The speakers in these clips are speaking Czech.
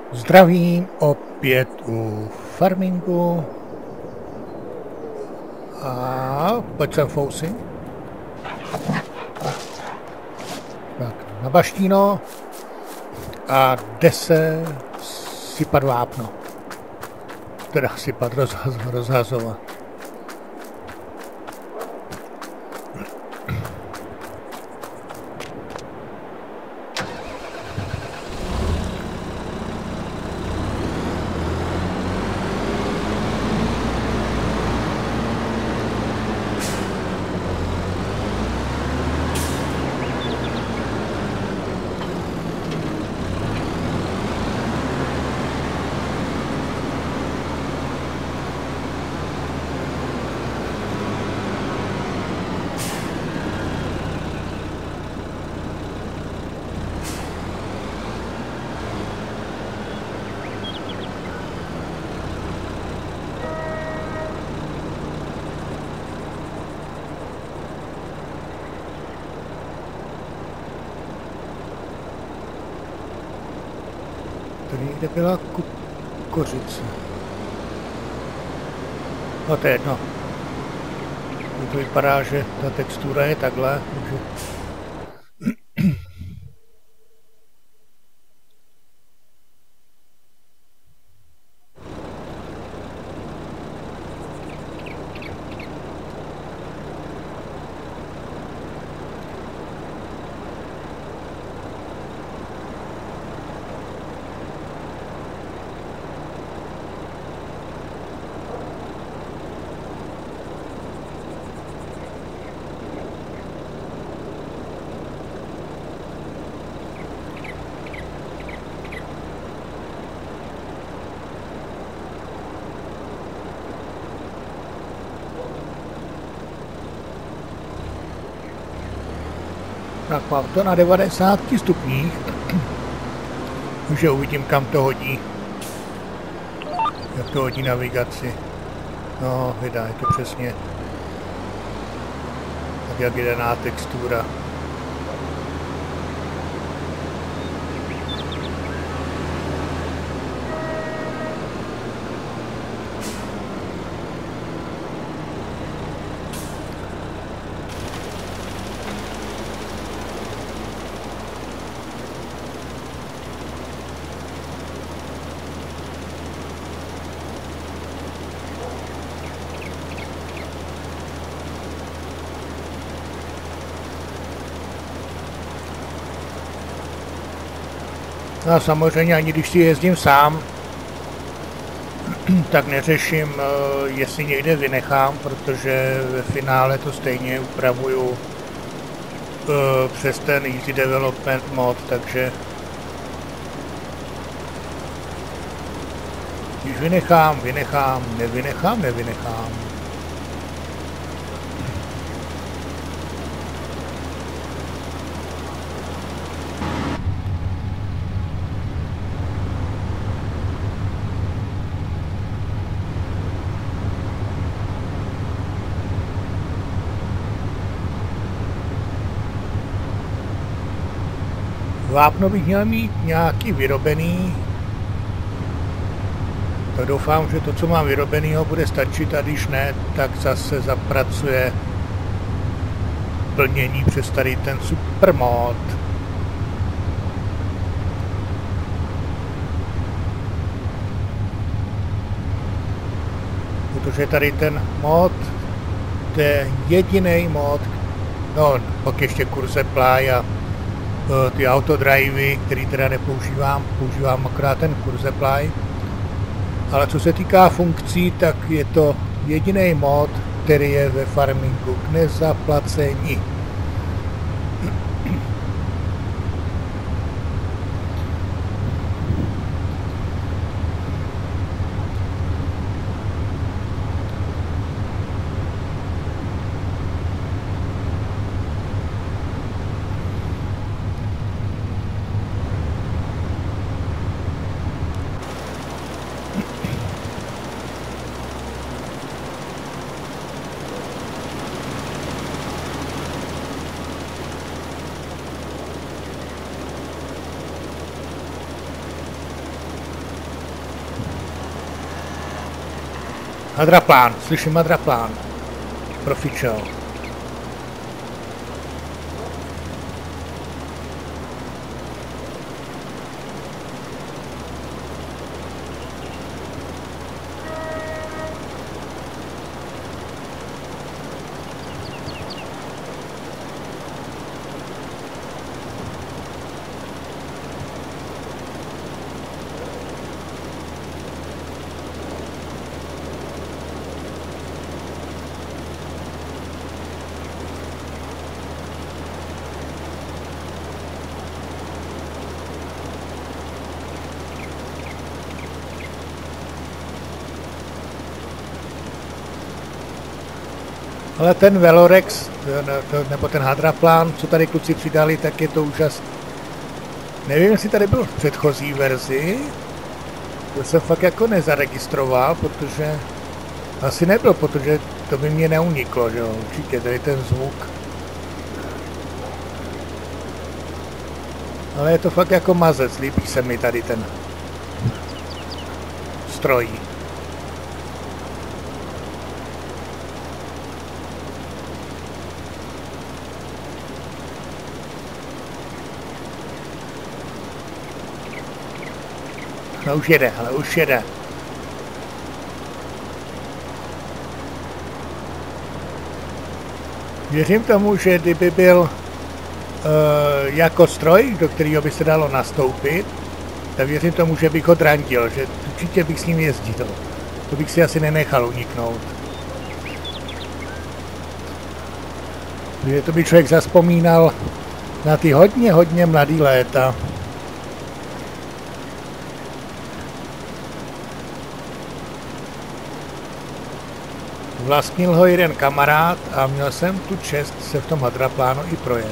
Zdravím opět u farmingu a pojď sem fousy. Tak, na baštíno a jde se sypat vápno. Teda sypat, rozhazovat. Tady někde byla kořice. No to je jedno. To vypadá, že ta textura je takhle. Takže... Tak mám to na 90 stupních, že uvidím, kam to hodí, jak to hodí navigaci. No, vydá, je to přesně tak, jak je daná textura. No a samozřejmě ani když si jezdím sám, tak neřeším, jestli někde vynechám, protože ve finále to stejně upravuju přes ten Easy Development mod, takže když vynechám, nevynechám. Vápno bych měl mít nějaký vyrobený, tak doufám, že to, co mám vyrobenýho, bude stačit, a když ne, tak zase zapracuje plnění přes tady ten supermod. Protože tady ten mod, to je jediný mod, no pak ještě kurze Apply a ty autodrivey, který teda nepoužívám, používám akorát ten kurze Apply. Ale co se týká funkcí, tak je to jediný mod, který je ve farmingu k nezaplacení. Hadraplán, slyším hadraplán. Profičel. Ale ten Velorex, nebo ten hadraplán, co tady kluci přidali, tak je to úžasné. Nevím, jestli tady byl v předchozí verzi. To jsem fakt jako nezaregistroval, protože asi nebyl, protože to by mě neuniklo, že jo, určitě tady ten zvuk. Ale je to fakt jako mazec, líbí se mi tady ten stroj. No už jede, ale už jede. Věřím tomu, že kdyby byl jako stroj, do kterého by se dalo nastoupit, tak věřím tomu, že bych ho drandil, že určitě bych s ním jezdil. To bych si asi nenechal uniknout. Protože to by člověk zazpomínal na ty hodně mladý léta. Vlastnil ho jeden kamarád a měl jsem tu čest se v tom hadraplánu i projet.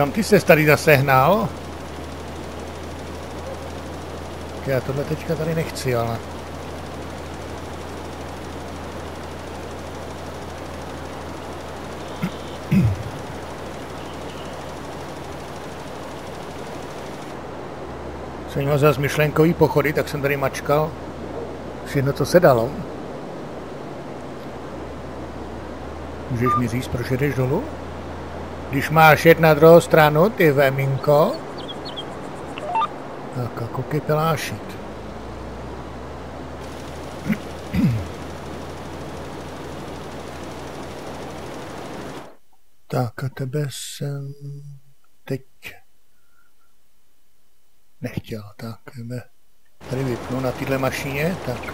Kam ty ses tady zasehnal? Já tohle teďka tady nechci, ale... Jsem měl zase myšlenkový pochody, tak jsem tady mačkal všechno, co se dalo. Můžeš mi říct, proč jdeš dolů? Když máš jet na druhou stranu, ty veminko. Tak a koukej pelášit. Tak a tebe jsem teď nechtěl, tak tebe tady vypnu na téhle mašině, tak.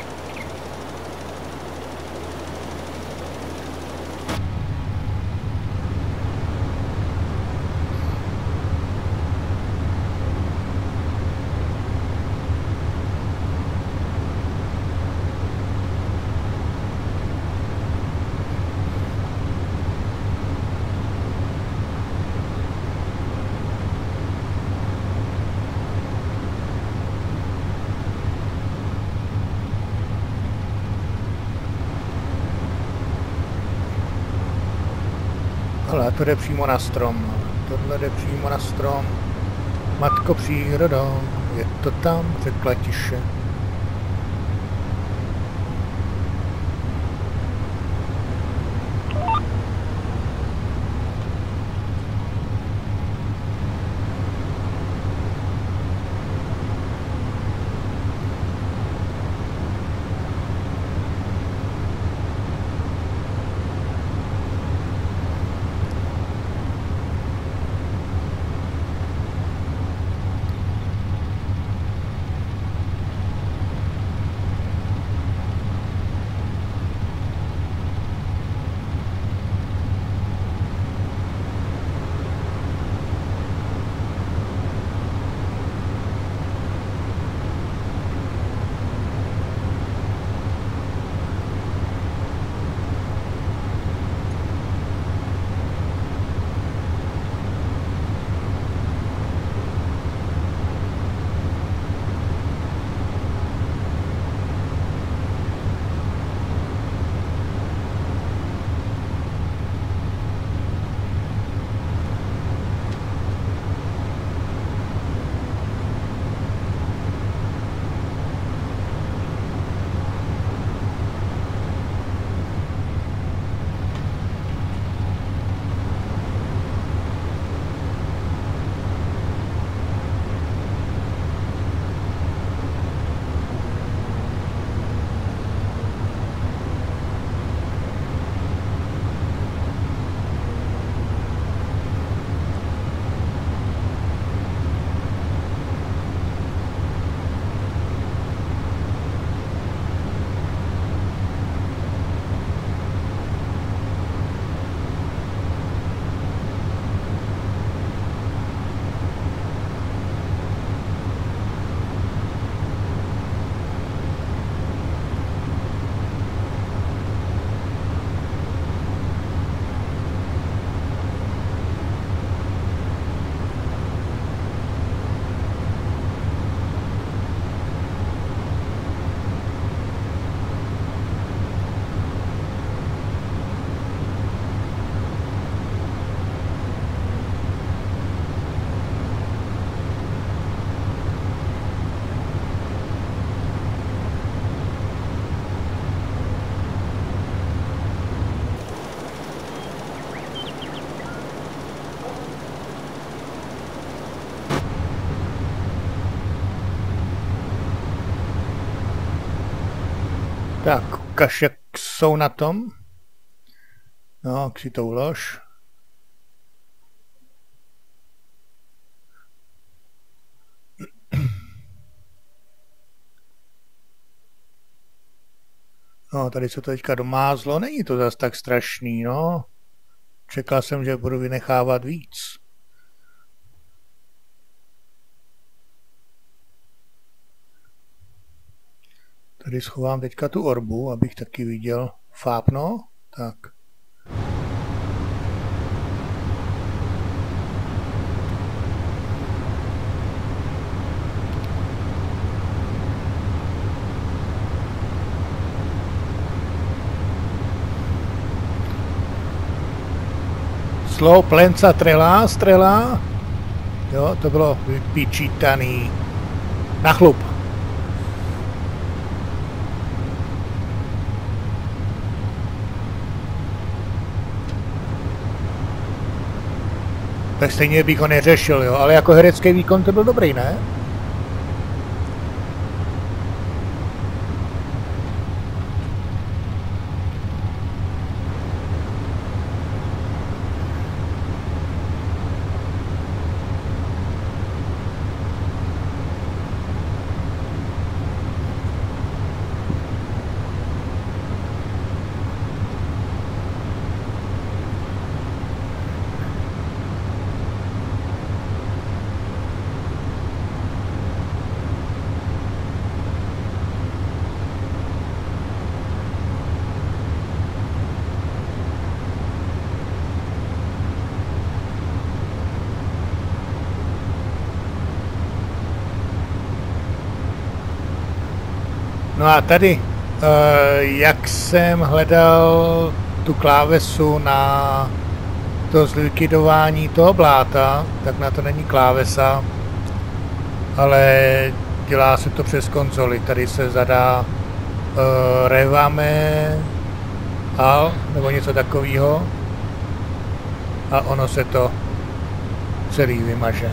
Ale to jde přímo na strom. Tohle jde přímo na strom. Matko přírodo, je to tam, řekla tiše. Tak, ukaž, jak jsou na tom. No, jak si to ulož. No, tady se to teďka domázlo, není to zas tak strašný, no. Čekal jsem, že budu vynechávat víc. Tady schovám teďka tu orbu, abych taky viděl fápno. Tak. číslo, plenca strela. Jo, to bylo vypočítaný na chlup. Tak stejně bych ho neřešil, jo, ale jako herecký výkon to byl dobrý, ne? No a tady, jak jsem hledal tu klávesu na to zlikvidování toho bláta, tak na to není klávesa, ale dělá se to přes konzoli. Tady se zadá revame al nebo něco takového a ono se to celý vymaže.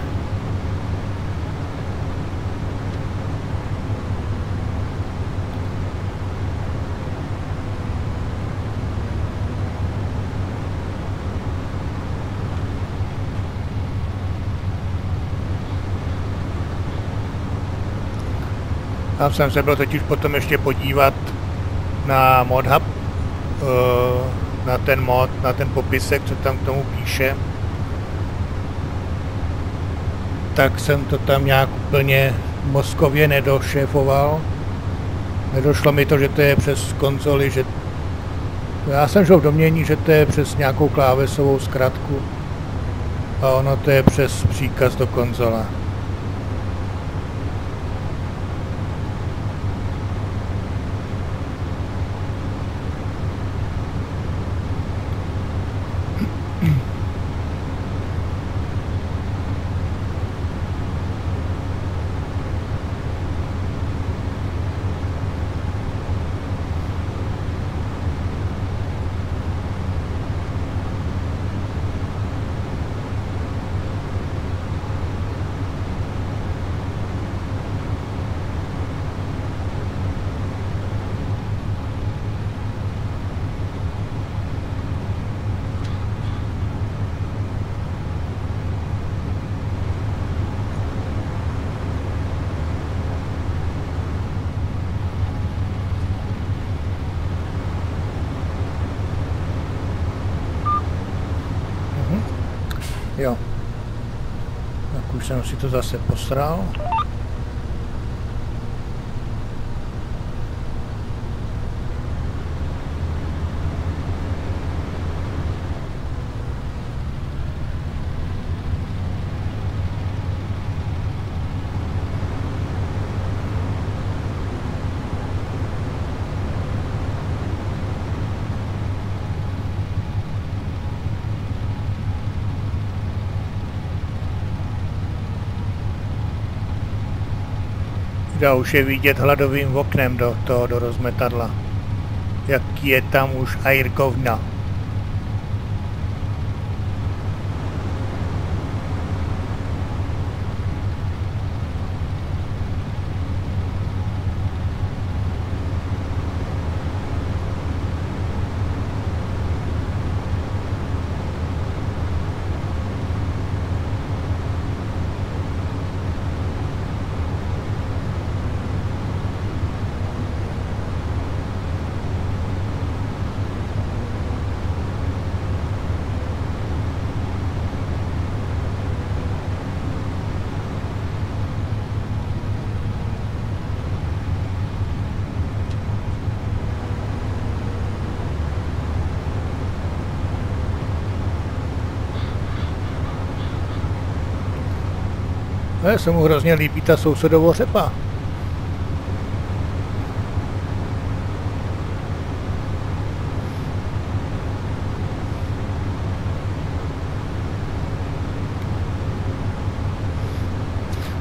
Tam jsem se byl totiž potom ještě podívat na ModHub, na ten mod, na ten popisek, co tam k tomu píše. Tak jsem to tam nějak úplně mozkově nedošéfoval. Nedošlo mi to, že to je přes konzoli, že já jsem šel v domnění, že to je přes nějakou klávesovou zkratku a ono to je přes příkaz do konzole. Jo. Tak už jsem si to zase posral. Já už je vidět hladovým oknem do rozmetadla. Jaký je tam už airkovna. Se mu hrozně líbí ta sousedovo řepa.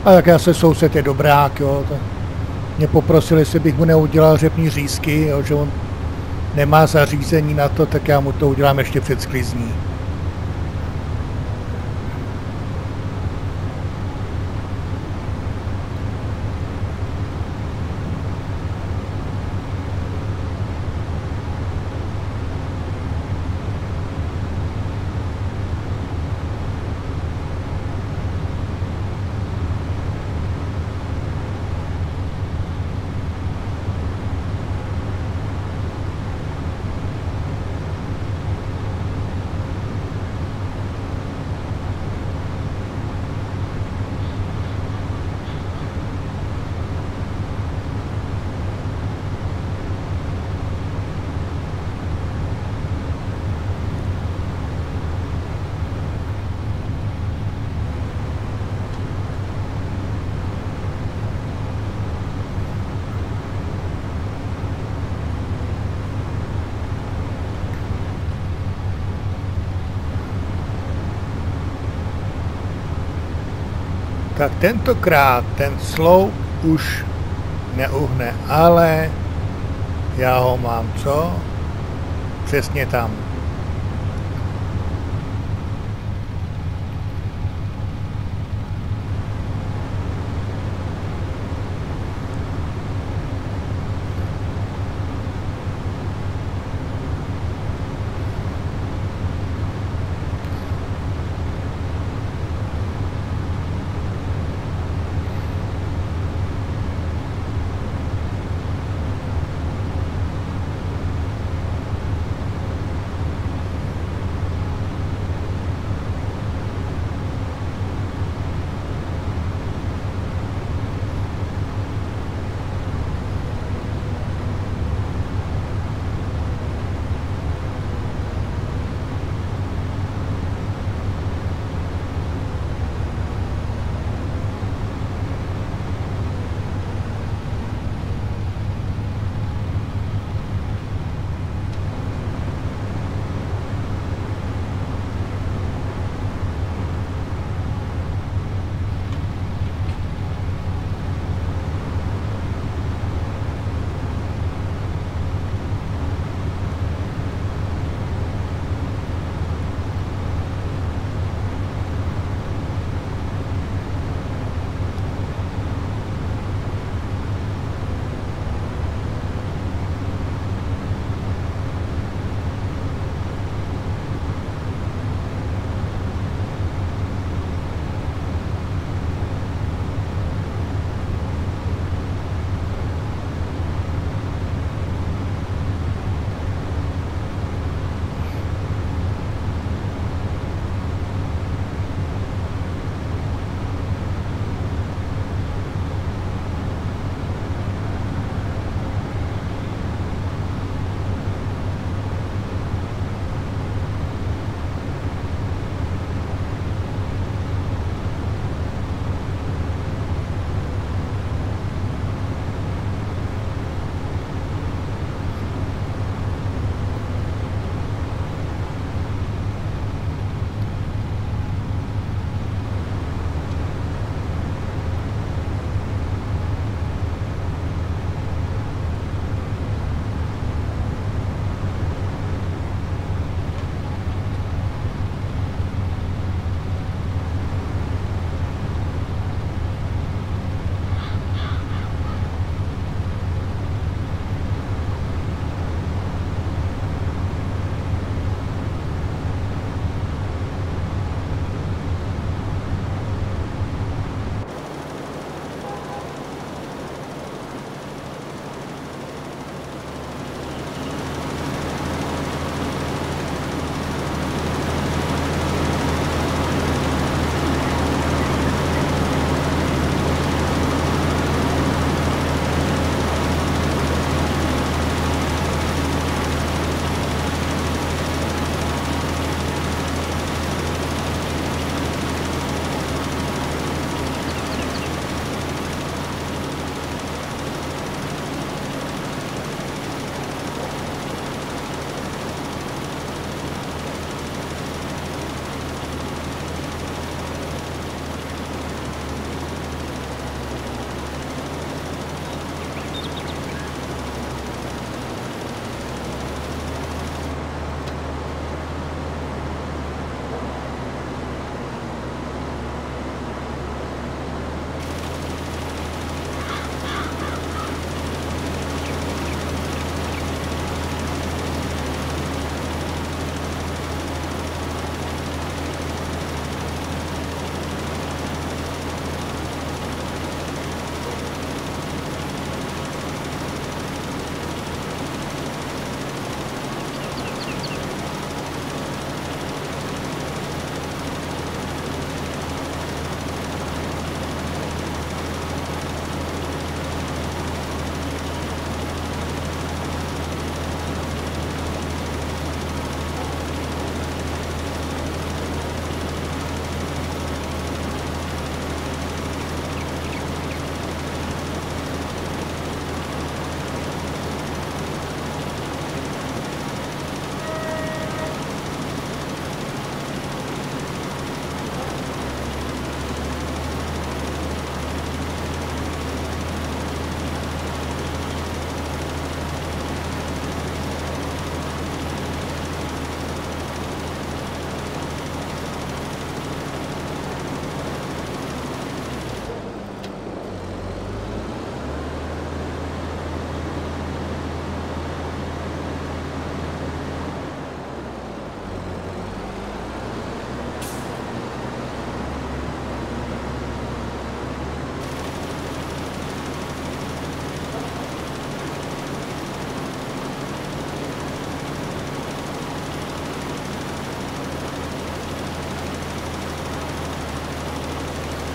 A tak já se soused je dobrák, jo. Tak mě poprosil, jestli bych mu neudělal řepní řízky, jo, že on nemá zařízení na to, tak já mu to udělám ještě před sklizní. Tak tentokrát ten sloup už neuhne, ale já ho mám co? Přesně tam.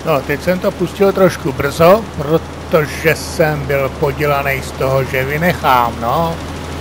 No, teď jsem to pustil trošku brzo, protože jsem byl podělaný z toho, že vynechám, no.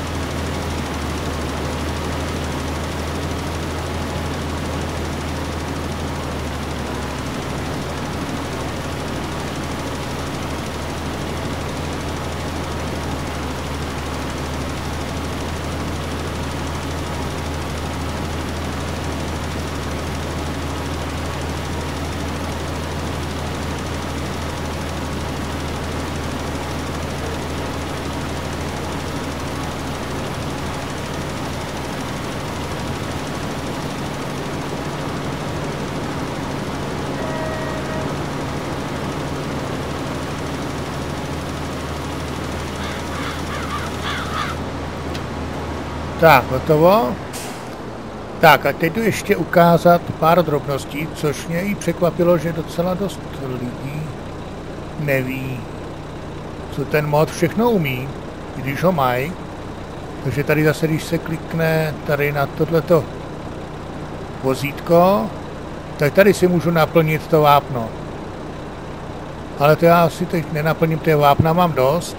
Tak, hotovo. Tak a teď jdu ještě ukázat pár drobností, což mě i překvapilo, že docela dost lidí neví, co ten mod všechno umí, když ho mají. Takže tady zase, když se klikne tady na tohleto vozítko, tak tady si můžu naplnit to vápno. Ale to já si teď nenaplním, té vápna mám dost.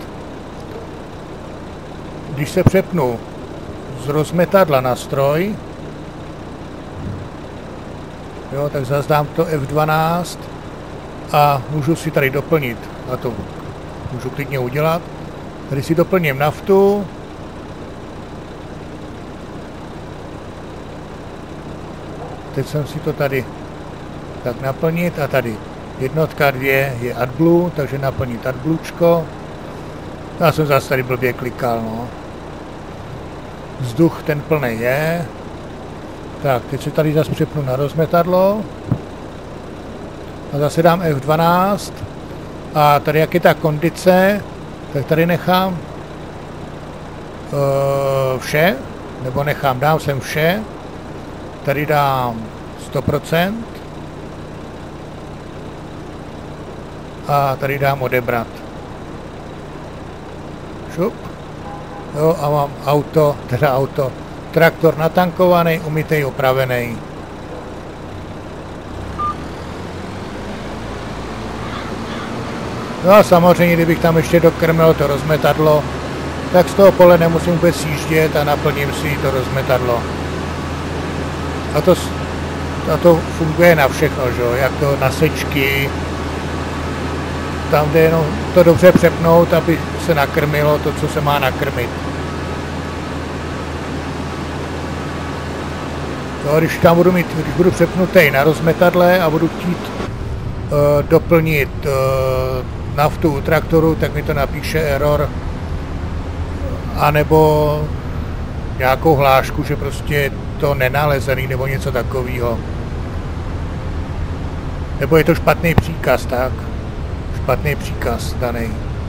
Když se přepnu z rozmetadla na stroj, jo, tak zazdám to F12 a můžu si tady doplnit, a to můžu klidně udělat. Tady si doplním naftu. Teď jsem si to tady tak naplnit a tady jednotka 2 je AdBlue, takže naplnit AdBluečko. Já jsem zase tady blbě klikal, no. Vzduch ten plný je. Tak, teď se tady zase přepnu na rozmetadlo. A zase dám F12. A tady jak je ta kondice, tak tady nechám vše, nebo dám sem vše. Tady dám 100%. A tady dám odebrat. Šup. Jo, a mám traktor natankovaný, umytej, opravený. No a samozřejmě, kdybych tam ještě dokrmil to rozmetadlo, tak z toho pole nemusím vůbec sjíždět a naplním si to rozmetadlo. A to funguje na všechno, že? Jako na sečky. Tam jde jenom to dobře přepnout, aby se nakrmilo to, co se má nakrmit. Jo, když budu přepnutý na rozmetadle a budu chtít doplnit naftu u traktoru, tak mi to napíše error, anebo nějakou hlášku, že prostě je to nenalezený nebo něco takového. Nebo je to špatný příkaz, tak? Špatný příkaz daný.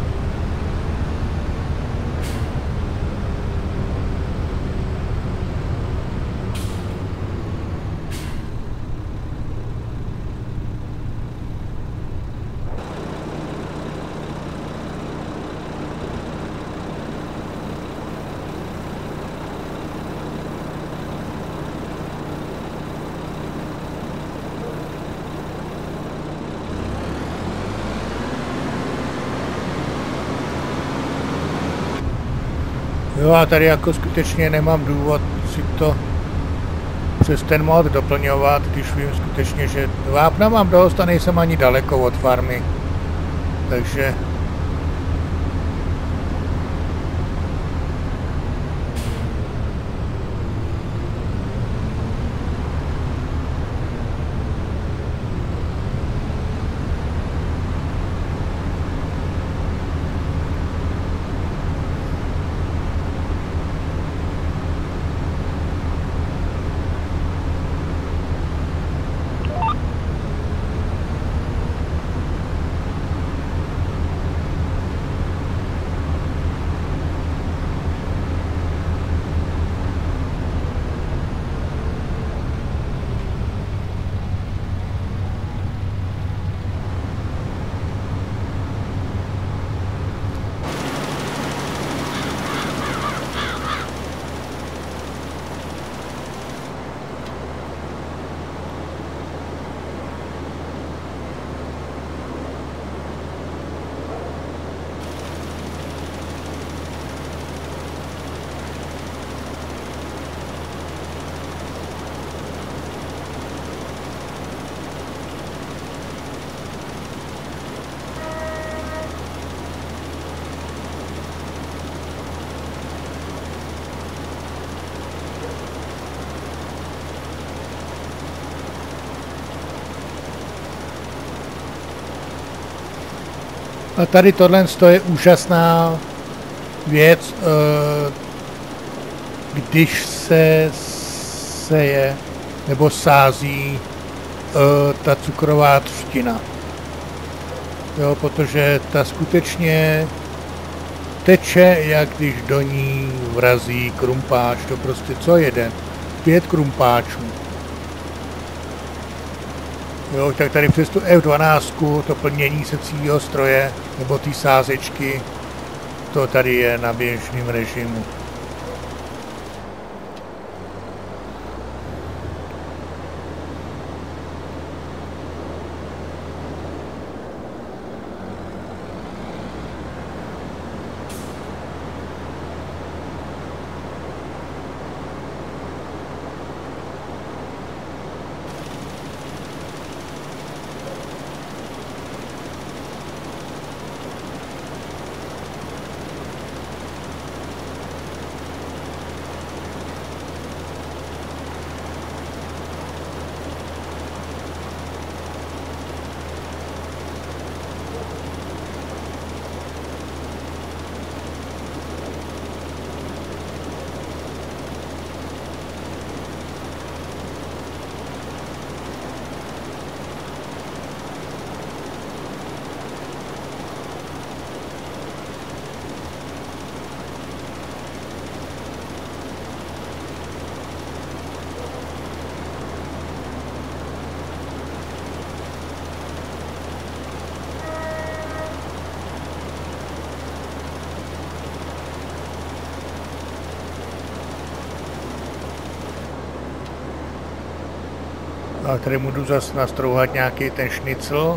Jo, a tady jako skutečně nemám důvod si to přes ten mod doplňovat, když vím skutečně, že vápna mám dost a nejsem ani daleko od farmy. Takže A tady tohle je úžasná věc, když se seje nebo sází ta cukrová třtina. Jo, protože ta skutečně teče, jak když do ní vrazí krumpáč, to prostě co jeden, 5 krumpáčů. Jo, tak tady přes tu F12, to plnění secího stroje, nebo ty sázečky, to tady je na běžném režimu. A tady můžu zase nastrouhat nějaký ten šnicl.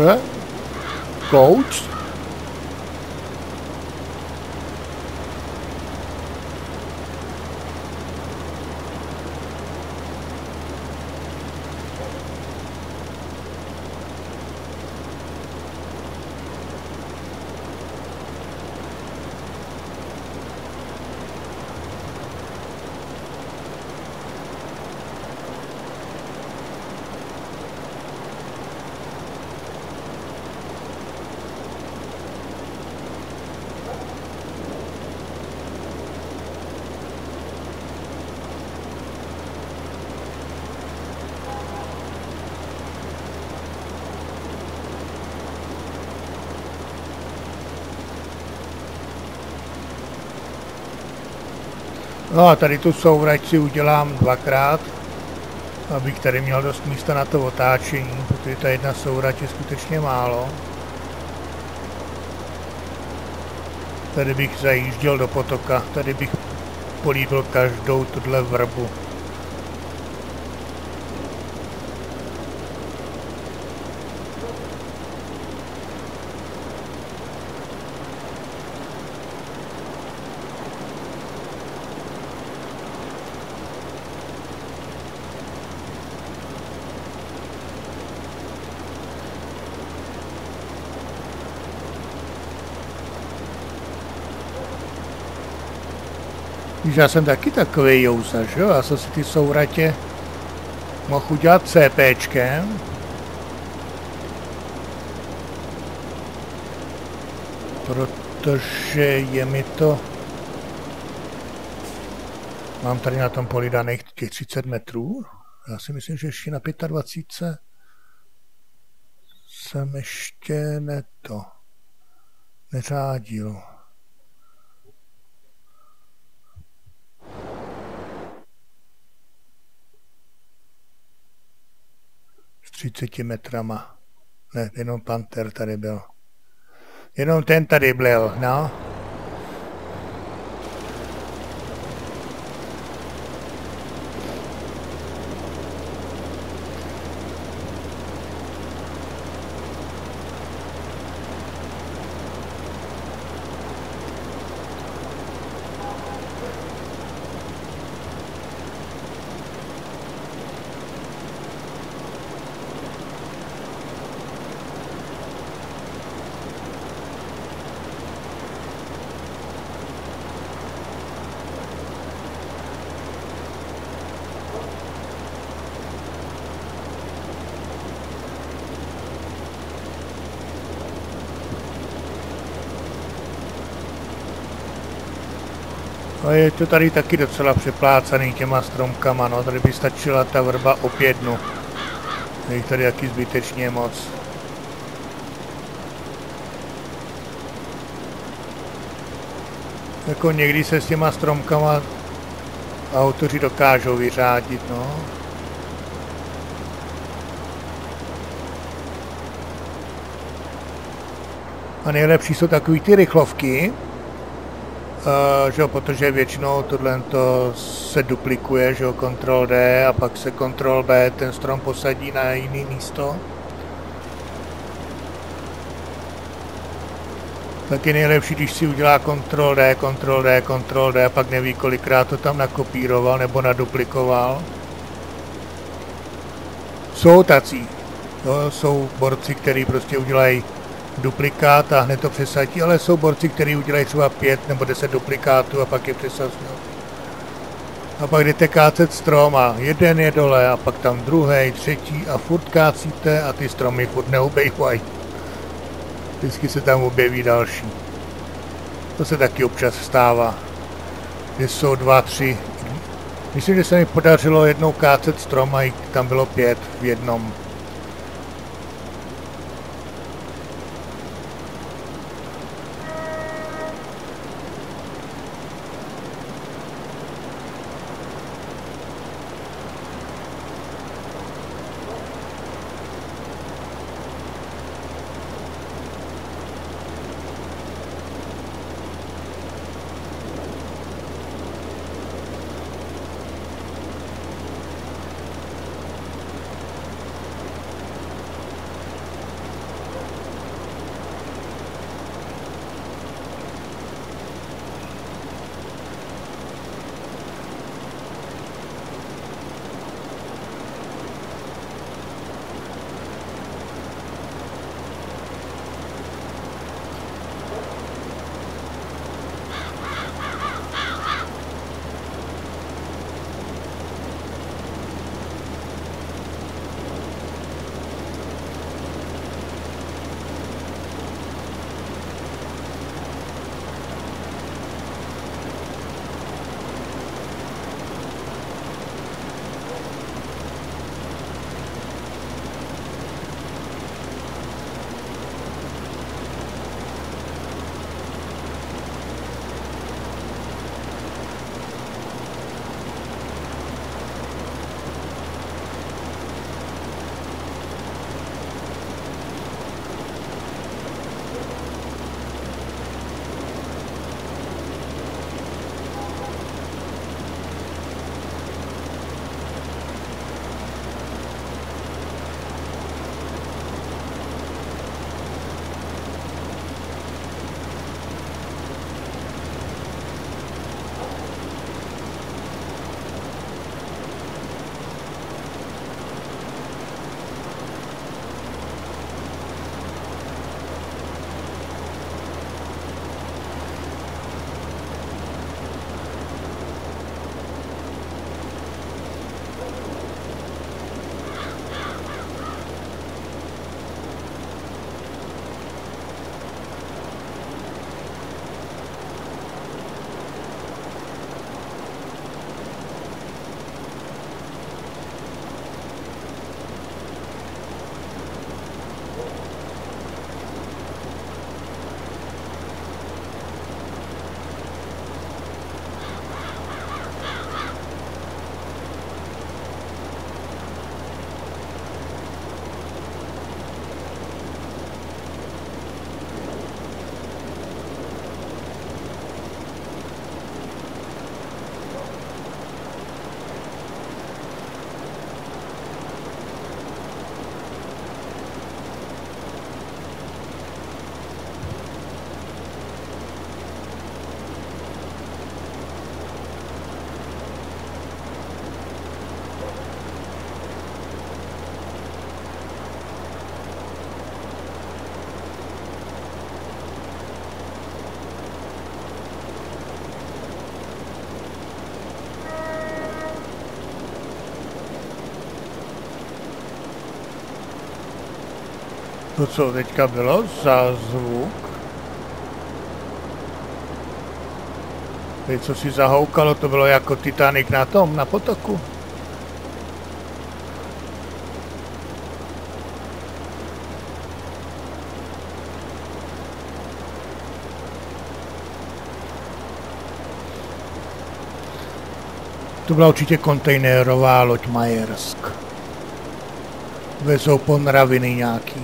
Coach? No a tady tu sourať si udělám dvakrát, abych tady měl dost místa na to otáčení, protože ta jedna sourať je skutečně málo. Tady bych zajížděl do potoka, tady bych políbil každou tuhle vrbu. Já jsem taky takový jouza, že jo? Já jsem si ty souratě mohl udělat CPčkem. Protože je mi to... Mám tady na tom poli daných těch 30 metrů. Já si myslím, že ještě na 25 jsem ještě neřádil. S 30 metrama. Ne, jenom Panther tady byl. Jenom ten tady byl, no. A je to tady taky docela přeplácaný těma stromkama, no, tady by stačila ta vrba o 5 dnů. Je jich tady taky zbytečně moc. Jako někdy se s těma stromkama autoři dokážou vyřádit, no. A nejlepší jsou takový ty rychlovky, že jo, protože většinou tohle se duplikuje, že jo, Ctrl D a pak se Ctrl B, ten strom posadí na jiný místo. Tak je nejlepší, když si udělá Ctrl D, Ctrl D, Ctrl D a pak neví, kolikrát to tam nakopíroval nebo naduplikoval. Jsou tací, jo, jsou borci, kteří prostě udělají duplikát a hned to přesadí, ale jsou borci, kteří udělají třeba 5 nebo 10 duplikátů a pak je přesazí. A pak jdete kácet strom a jeden je dole a pak tam druhý, třetí a furt kácíte a ty stromy furt neobejvají. Vždycky se tam objeví další. To se taky občas stává. Kde jsou 2, 3. Myslím, že se mi podařilo jednou kácet strom a tam bylo 5 v jednom. To, co teďka bylo za zvuk? Teď, co si zahoukalo, to bylo jako Titanic na potoku. To byla určitě kontejnerová loď Majersk. Vezou ponraviny nějaký.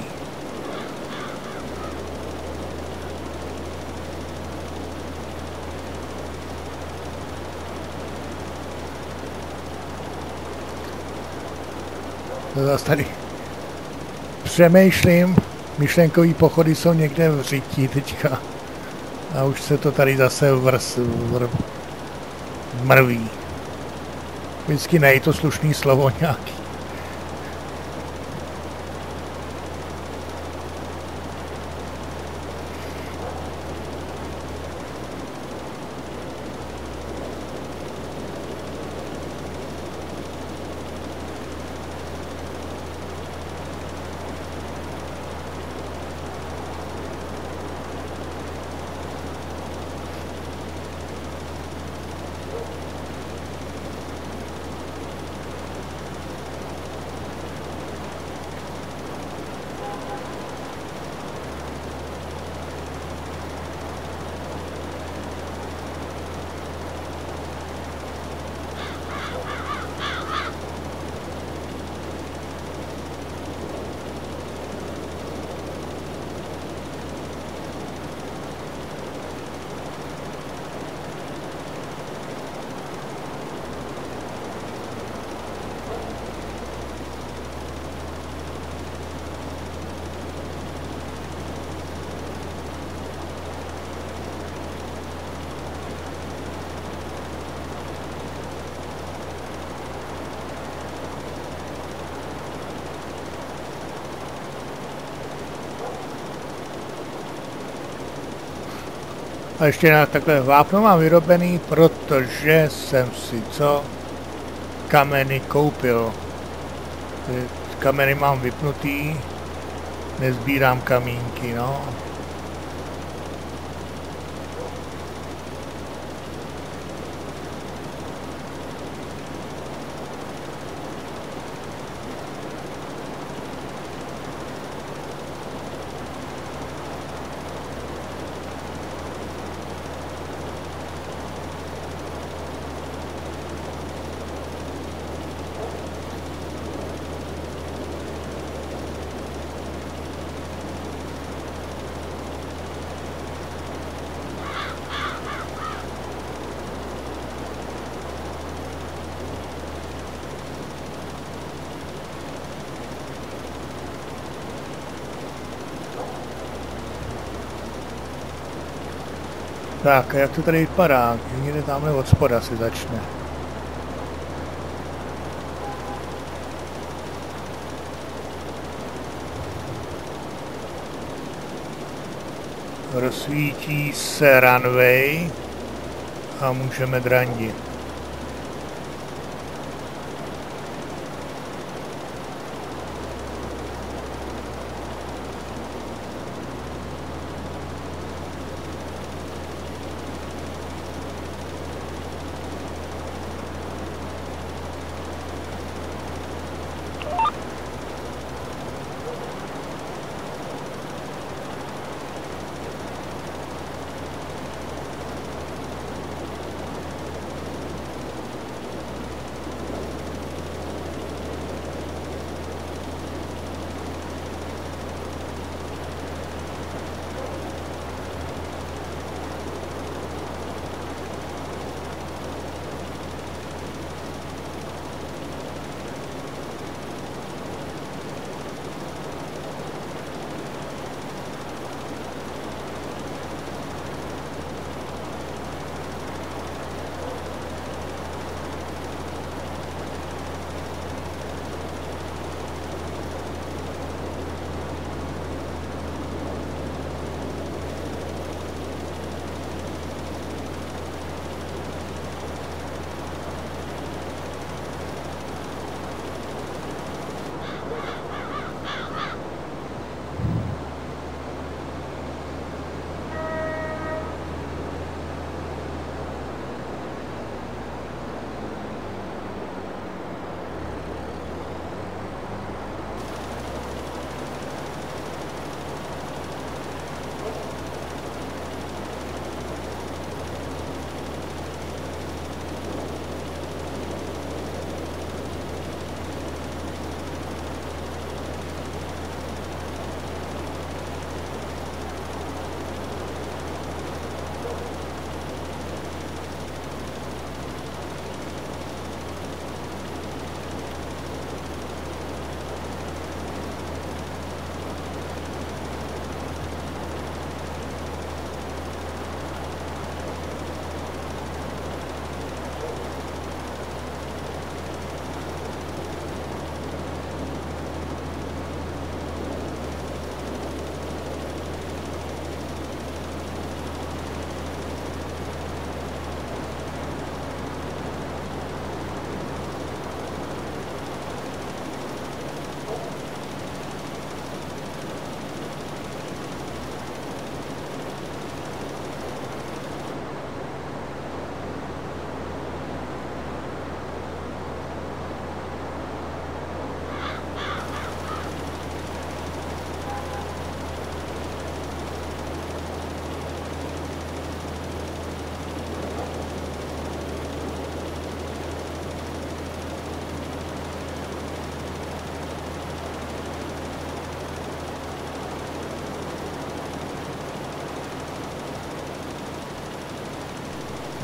To zase tady přemýšlím, myšlenkový pochody jsou někde v řití teďka. A už se to tady zase mrví. Vždycky nejde to slušný slovo nějaký. A ještě na takhle vápno mám vyrobený, protože jsem si kameny koupil. Kameny mám vypnutý, nezbírám kamínky, no. Tak, jak to tady vypadá? Někde tamhle od spoda si začne. Rozsvítí se runway a můžeme drandit.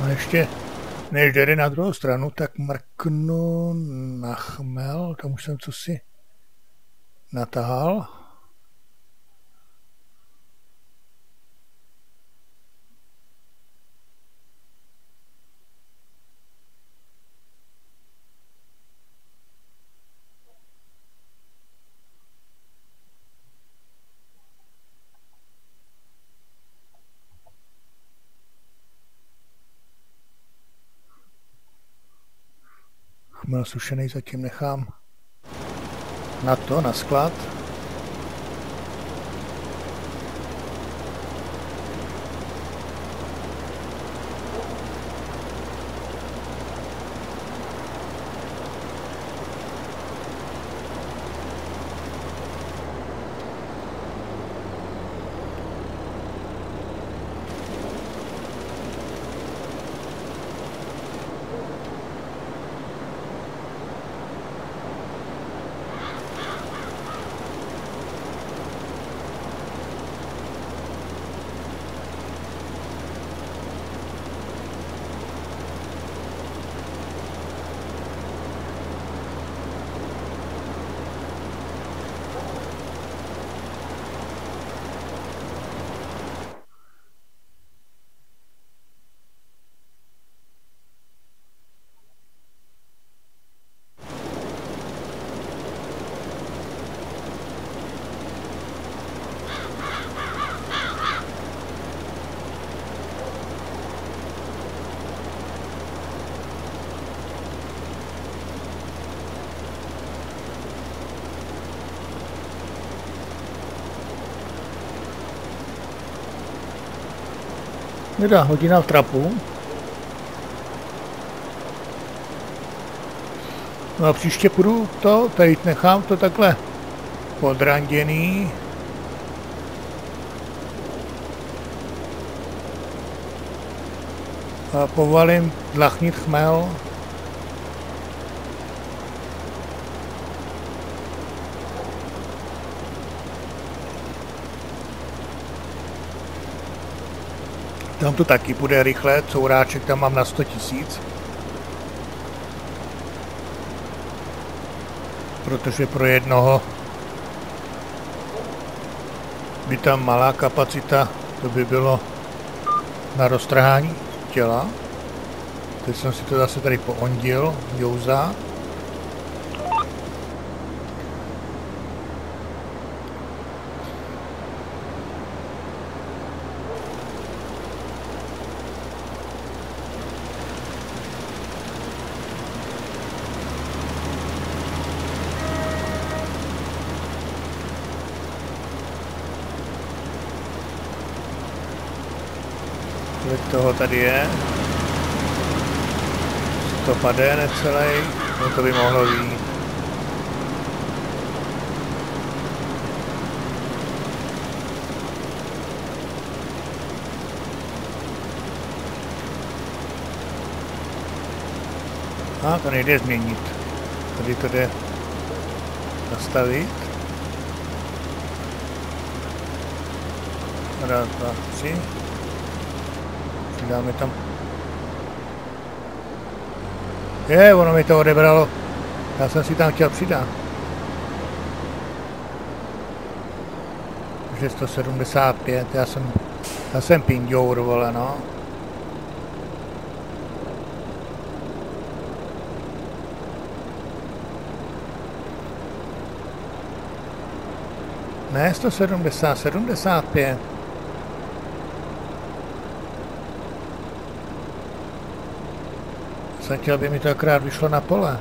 A ještě, než jde na druhou stranu, tak mrknu na chmel, tam už jsem cosi natahal. Chmel sušený zatím nechám na sklad. Teda hodina v trapu. No a příště půjdu to, tady nechám to takhle podranděný. A povalím dlachnit chmel. Tam to taky bude rychle, couráček tam mám na 100 000. Protože pro jednoho by tam malá kapacita, to by bylo na roztrhání těla. Teď jsem si to zase tady poondil, jouza. Toho tady je. To padé necelý, no to by mohlo být. A to nejde změnit. Tady to jde nastavit. Raz, dva, tři. Dáme tam. Ono mi to odebralo. Já jsem si tam chtěl přidat. Takže 175, já jsem pinďour, vole, no. Ne 170, 75. Jsem chtěl, aby mi to akorát vyšlo na pole.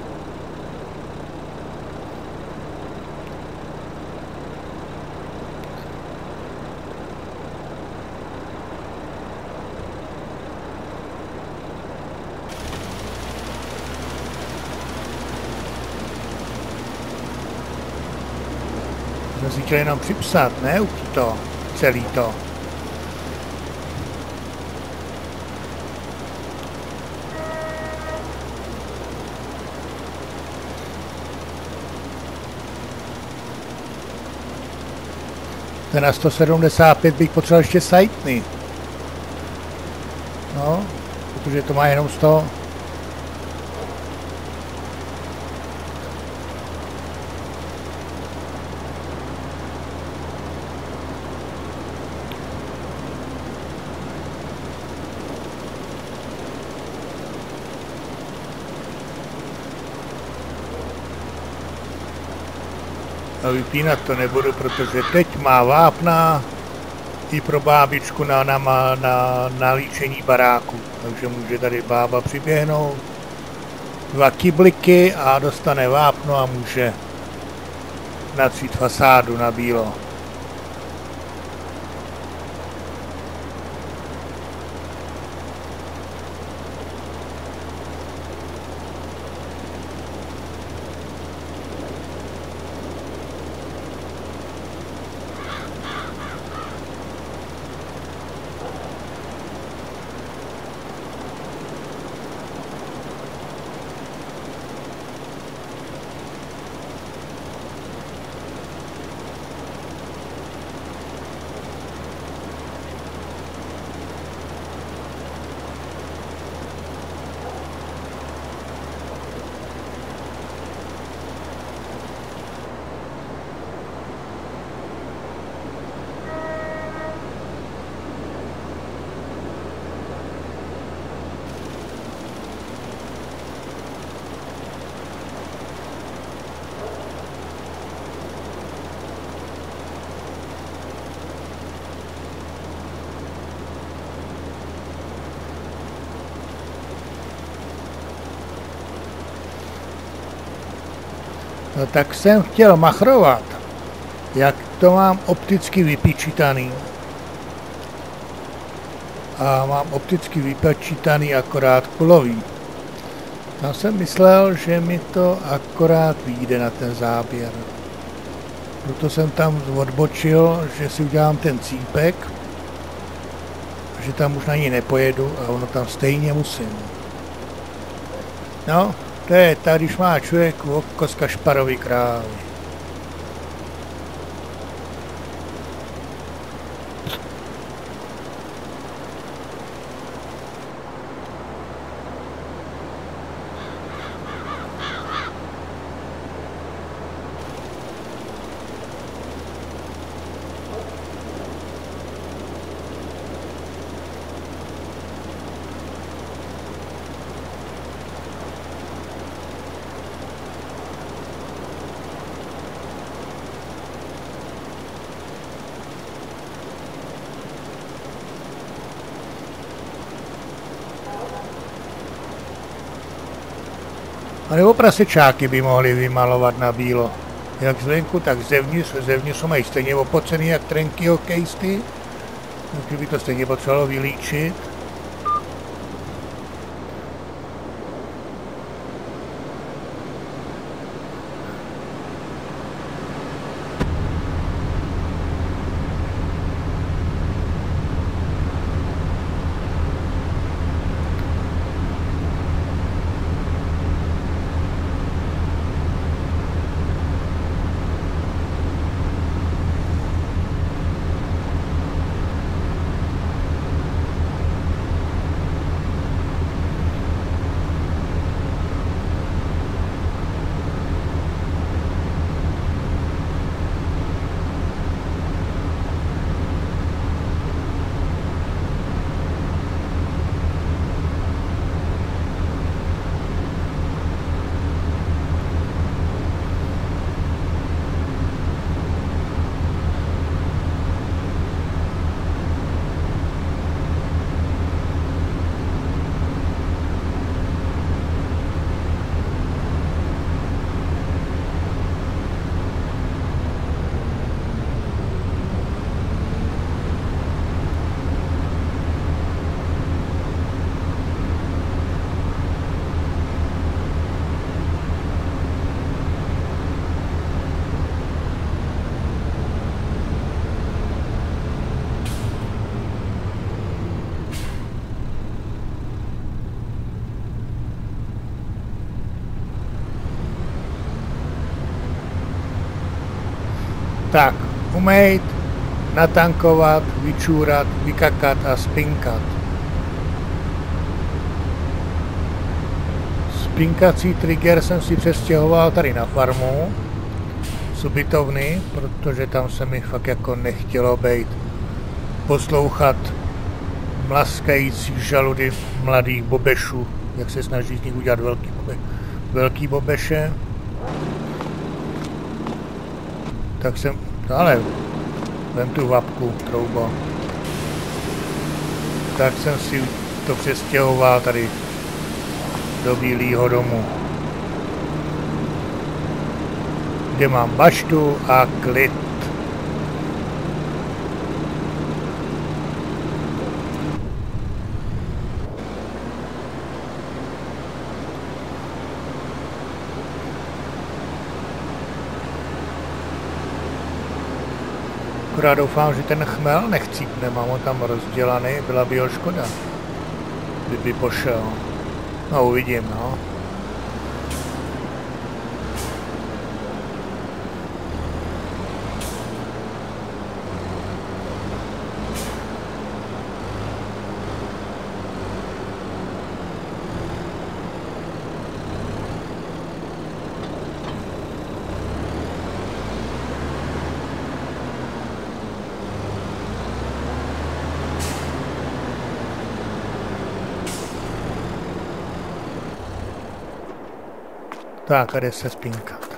Jsem si chtěl jenom připsat, ne to, celý to. Ten na 175 bych potřeboval ještě sajtny. No, protože to má jenom 100. A vypínat to nebudu, protože teď má vápna i pro bábičku na líčení baráku. Takže může tady bába přiběhnout, 2 kybliky a dostane vápno a může natřít fasádu na bílo. No tak jsem chtěl machrovat, jak to mám opticky vypočítaný. A mám opticky vypočítaný akorát kulový. Já jsem myslel, že mi to akorát vyjde na ten záběr. Proto jsem tam odbočil, že si udělám ten cípek, že tam už na ní nepojedu a ono tam stejně musím. No, to je tak, když má člověk oko z Kašparovy krávy. A nebo prasečáky by mohli vymalovat na bílo. Jak zvenku, tak zevnitř jsou mají stejně opocený jak trenky hokejisty. Takže by to stejně potřebovalo vylíčit. Tak, umejt, natankovat, vyčůrat, vykakat a spinkat. spinkací trigger jsem si přestěhoval tady na farmu z ubytovny, protože tam se mi fakt jako nechtělo být poslouchat mlaskající žaludy mladých bobešů, jak se snaží z nich udělat velký bobeše. Tak jsem, no ale vem tu vapku, troubo. Tak jsem si to přestěhoval tady do Bílého domu, kde mám baštu a klid. Akorát doufám, že ten chmel nechcípne, mám ho tam rozdělaný, byla by ho škoda, kdyby pošel. No uvidím, no. Tak, a jde se spinkat.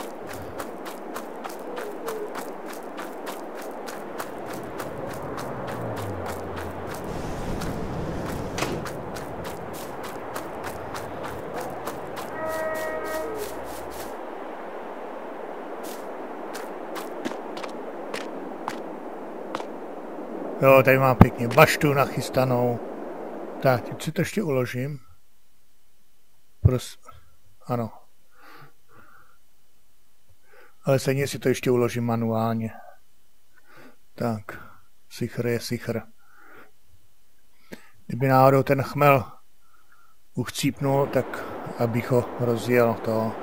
Jo, tady mám pěkně baštu nachystanou. Tak, teď si to ještě uložím. Ano. Ale stejně si to ještě uložím manuálně. Tak, sichr je sichr. Kdyby náhodou ten chmel uchcípnul, tak abych ho rozjel to.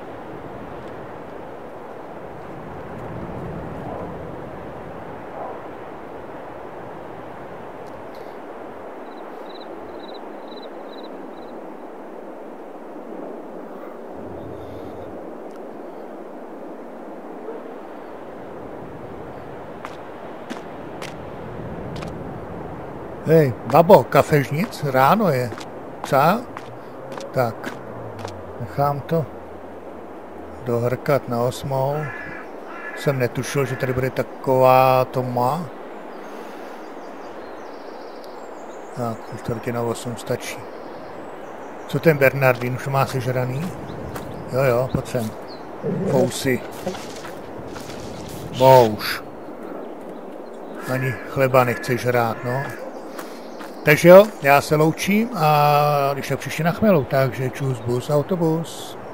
Hej, babo, kafežnic, ráno je. Co? Tak, nechám to dohrkat na 8. Jsem netušil, že tady bude taková tma. Tak, už čtvrtě na 8 stačí. Co ten Bernardín, už má sežraný? Jo, pojď sem. Fousy. Bouš. Ani chleba nechceš žrát, no. Takže jo, já se loučím a když tak příště na chmelu, takže čus, bus, autobus.